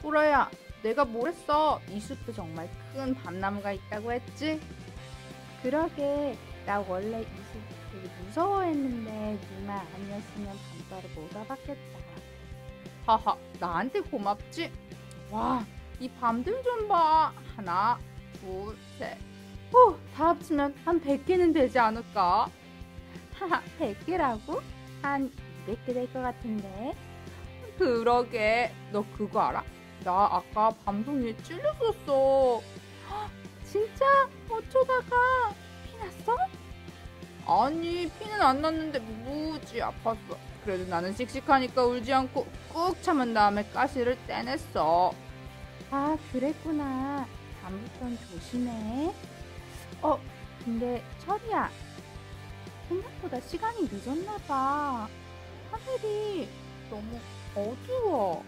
꾸라야, 내가 뭘 했어? 이 숲에 정말 큰 밤나무가 있다고 했지? 그러게, 나 원래 이 숲 되게 무서워했는데 네 말 아니었으면 밤바로 못 와봤겠다. 하하, 나한테 고맙지? 와, 이 밤들 좀 봐. 하나, 둘, 셋. 다 합치면 한 100개는 되지 않을까? 하하, 100개라고? 한 200개 될 것 같은데. 그러게, 너 그거 알아? 나 아까 밤송이에 찔렸었어. 헉, 진짜? 어쩌다가 피 났어? 아니, 피는 안 났는데 무지 아팠어. 그래도 나는 씩씩하니까 울지 않고 꾹 참은 다음에 가시를 떼냈어. 아, 그랬구나. 다음부턴 조심해. 근데 철이야, 생각보다 시간이 늦었나 봐. 하늘이 너무 어두워.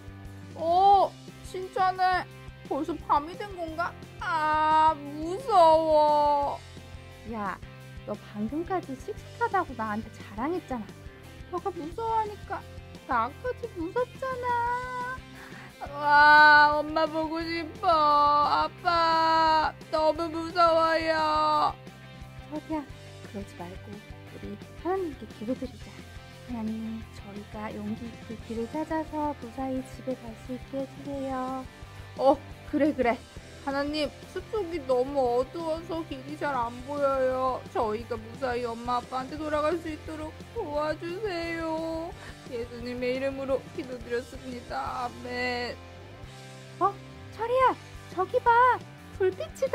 진짜네. 벌써 밤이 된 건가? 아, 무서워. 야, 너 방금까지 씩씩하다고 나한테 자랑했잖아. 너가 무서워하니까 나까지 무섭잖아. 와, 엄마 보고 싶어. 아빠, 너무 무서워요. 저기야, 그러지 말고 우리 하나님께 기도드리자. 하나님, 저희가 용기 있게 길을 찾아서 무사히 집에 갈 수 있게 해주세요. 그래. 하나님, 숲속이 너무 어두워서 길이 잘 안 보여요. 저희가 무사히 엄마 아빠한테 돌아갈 수 있도록 도와주세요. 예수님의 이름으로 기도드렸습니다. 아멘. 철이야, 저기 봐. 불빛이다.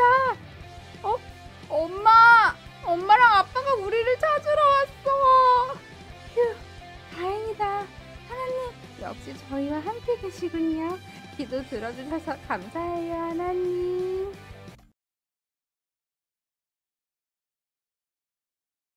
엄마랑 아빠가 우리를 찾으러 왔어. 휴, 다행이다. 하나님, 역시 저희와 함께 계시군요. 기도 들어주셔서 감사해요, 하나님.